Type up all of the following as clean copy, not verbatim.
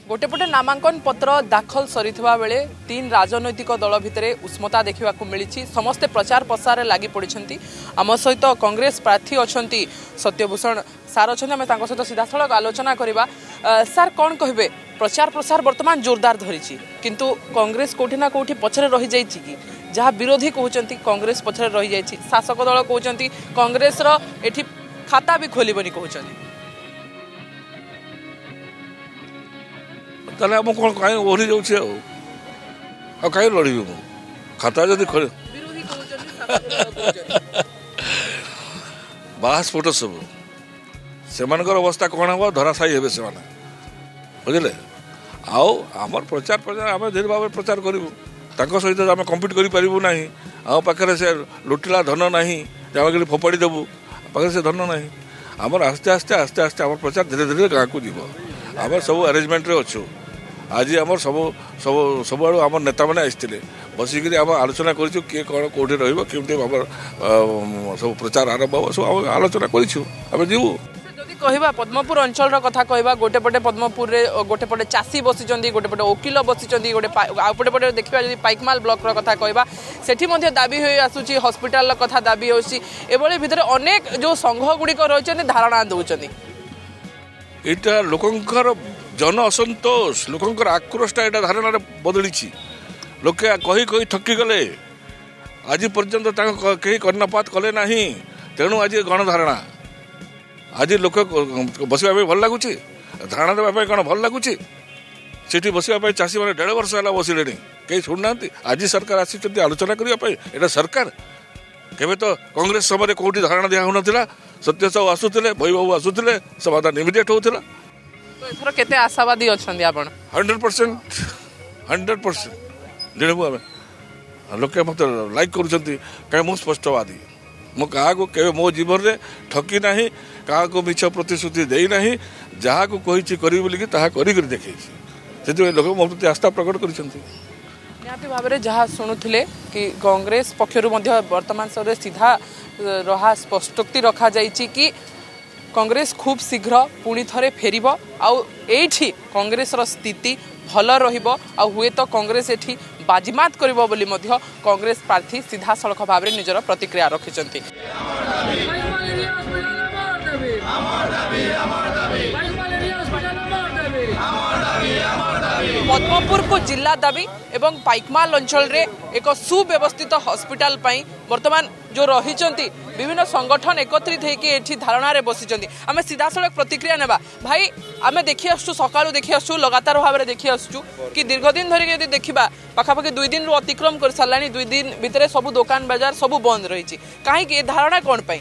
गोटेपटे नामांकन पत्र दाखल सरीथिबा बेले तीन राजनैतिक दल भितर उष्मता देखा मिली समस्ते प्रचार प्रसार लगी पड़ती आम सहित कांग्रेस प्रार्थी अच्छा सत्यभूषण सार अच्छा आम सहित सीधा सड़क आलोचना करवा सार कौन कहे प्रचार प्रसार बर्तमान जोरदार धरी किंतु कांग्रेस कोठी ना कोठी पछरे रही जाई कि जहाँ विरोधी कहते कांग्रेस पछरे रही जाई शासक दल कहते कांग्रेस एठी खाता भी खोलबनी कहते ताले हम कौन कहीं ओहरी जाऊे कहीं लड़ी मु खाता जदि बाहास्फोट सब से अवस्था कौन हम धराशायी हे से बुझे आमर प्रचार प्रचार आम धीरे भाव प्रचार करूँ सहित आम कम्पिट करना आम पाखे से लुटिला धन ना जमाक फोपाड़ी देवु पाखे से धन ना आमर आस्ते आस्ते आस्ते आस्ते आम प्रचार धीरे धीरे गाँव को जीव आम सब आरेंजमेंट अच्छु आज आम सब सब सबुआड़ आम नेता मैंने आसते बसिक आम आलोचना करूँ किए कौन कौटे रमती आम सब प्रचार आरंभ हम सब आलोचना करूँ जीवु कहवा पद्मपुर अंचल कथा कहवा गोटेपटे पद्मपुर गोटेपटे चाषी बसी गोटेपटे वकिल बसी गोटे देखा पाइकमाल ब्लॉक कथा कहवा सेठी दाबी हो आसूची हॉस्पिटल कथा दाबी होली भितर अनेक जो संघ गुड़िक रही धारणा दौरान यहाँ लोकंर जन असंतोष लोकंर आक्रोशटा यहाँ धारणा बदली लोके कही कही थकी गले आज पर्यंत कहीं कर्णपात कले ना तेणु आज गणधारणा आज लोक बसवा भल लगुच धारणा देवाई कौन भल लगुच से बसवाई चाषी मैंने 1.5 वर्ष है बसिले कहीं शुणुना आज सरकार आसी आलोचना करने यहाँ सरकार केवे तो कांग्रेस समय कौटी धारणा दिया होना सत्य साहू आसुले भई बाबू आसुले समाधान इमिडिएट होता एथर केते आशावादी अछंदी आपण 100% जेणु आम लोके मत लाइक करुँच कहीं मुझ स्पष्टवादी मो क्या के मो जीवन में ठकी ना क्या मिछ प्रतिश्रुति देना जहाँ को कही करी बोलिकी देखे से लोक मो प्रति आस्था प्रकट कर निहाती भाव में जहाँ शुणुले कि कांग्रेस पक्षर वर्तमान समय सीधा रहा स्पष्टोक्ति रखा जाइए कि कांग्रेस खूब शीघ्र पुणी थे फेर आठी कांग्रेस स्थिति भल रुए तो कांग्रेस एठी बाजीमात करिबो बोली मध्य कांग्रेस प्रार्थी सीधा सड़क भाव में निजर प्रतिक्रिया रखिंट पद्मपुर को जिला दाबी एवं पाइकमाल अंचल रे एक सुव्यवस्थित हॉस्पिटल पाई वर्तमान जो रही विभिन्न संगठन एकत्रित होकर धारणा बसी आम सीधा सड़क प्रतिक्रिया नेबा भाई आम देखी आसु सका देखी आसु लगातार भाव में देखी आसु कि दीर्घ दिन धरिक देखा पाखापाखि 2 दिन अतिक्रम कर सारा 2 दिन भितर सब दुकान बाजार सब बंद रही कहीं धारणा कौन पाई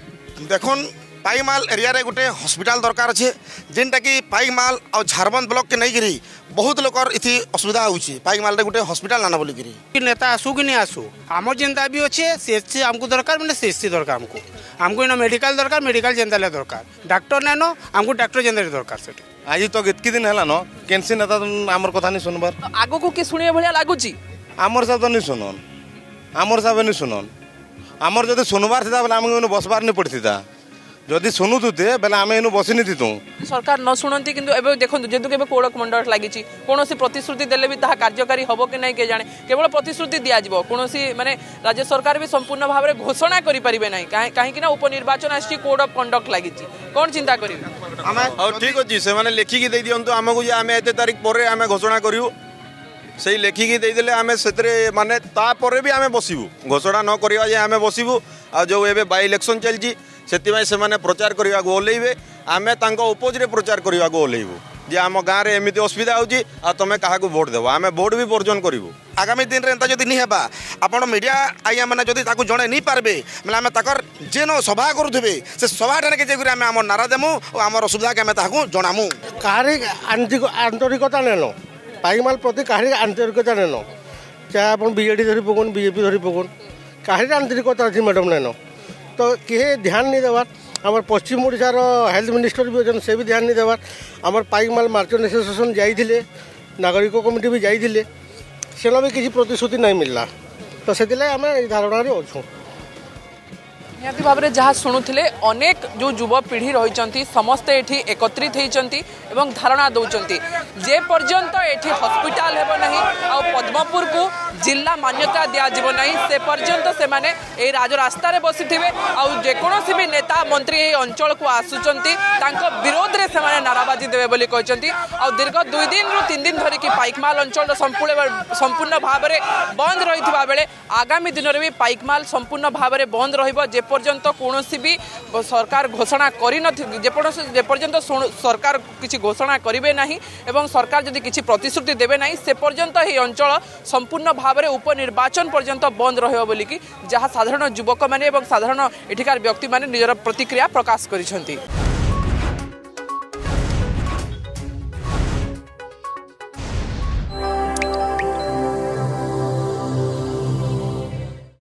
देखन पाइकमाल एरिया रे गोटे हॉस्पिटल दरकार अच्छे जेनटा कि पाइकमाल और झारबंद ब्लॉक के नहीं करी बहुत लोकर इति असुविधा होउछि पाइकमाल रे गोटे हॉस्पिटल नाना बोली करी नेता आसू कि नहीं आसू आमर जेनता भी अच्छे सीएचसी आमको दरकार मैंने सीएचसी दरकार हमको इन मेडिकल दरकार मेडिकल जेनता दरकार डॉक्टर नानो हमको डॉक्टर जेनता दरकार से आज तो केतकी दिन है न कैंसी नेता आमर कथा नहीं सुनबार आगो को कि सुनिए भलिया लागुची आमर सब तो नहीं सुनन आमर सब नहीं सुनन आमर जदि सुनबार था बेले आमको बसबार नहीं पड़ता जदि शुणुते बेले आम इन बसनी थी सरकार न शुणती कि देखो जेहेतु केवल कोड़ मंडल लगी कौन प्रतिश्रुति देले भी कार्यकारी हम कि नहीं के जाने केवल प्रतिश्रुति दिज्व कौन माने राज्य सरकार भी संपूर्ण भाव में घोषणा करें ना कहीं उपनिर्वाचन आसी कोड ऑफ कंडक्ट लगी कौन चिंता करें ठीक अच्छे से लिखिकी दे दिंतु आमको आम एत तारीख पर आम घोषणा करूँ से लिखिकी देदेले आम से माने तापर भी आम बसबू घोषणा न करवा जे आम बसबू आ जो ए बाय इलेक्शन चलती से प्रचार करने को ओल्लैबे आम उपजरे प्रचार करने को ओल्लैबू जे आम गाँव में एमती असुविधा हो तुम क्या भोट देव आम भोट भी बर्जन करूँ आगामी दिन में एंता जदि नहीं हेबा आपण मीडिया आइया मैंने जदि ताकू जणे नहीं पारबे मतलब आम तकर जेन सभा करुवे से सभा ठाने के आम आम नारा देमु और आम असुविधा के आम ताकू जणामु कहारी आंतरिकता नेन पाइकमाल प्रति कहारी आंतरिकता नेन चाहे आप बीजेडी धरी पकड़ बीजेपी धरी पकड़ कहारी आंतरिकता अच्छी मैडम नेन तो किए ध्यान नहीं देवार आम पश्चिम ओडिशार हेल्थ मिनिस्टर भी अच्छे से भी ध्यान नहीं देवार आम पाइकमाल मार्चेंट एसोसिएशन जाइए नागरिक कमिटी भी जाइए सेना भी किसी प्रतिश्रुति नहीं मिलला तो से आम धारणा अच्छू निहाती भाव में जहाँ शुणुले अनेक जो युवपीढ़ी रही समस्ते एठी एकत्रित होती धारणा दौरान जे पर्यंत एठी हॉस्पिटल हेब नहीं आ पद्मपुर को जिला मान्यता दिज्व ना से पर्यंत से माने ए राजरास्ता रे बसी थे जेकोसी भी नेता मंत्री ये अंचल को आसुंच विरोध में से नाराबाजी देवे बोली कहते दीर्घ 2 दिन रु 3 दिन धरिकी पाइकमाल अंचल संपूर्ण भाव में बंद रही बेले आगामी दिन में भी पाइकमाल संपूर्ण भाव में बंद रपर्यंत कौन भी सरकार घोषणा करपर्यंत सरकार किसी घोषणा करेंगे ना एवं सरकार जदि किसी प्रतिश्रुति देवे ना से पर्यंत ही अंचल संपूर्ण भाव में उपनिर्वाचन पर्यंत बंद रही जहाँ साधारण युवक मैंने साधारण एठिकार व्यक्ति मैंने निजर प्रतिक्रिया प्रकाश कर।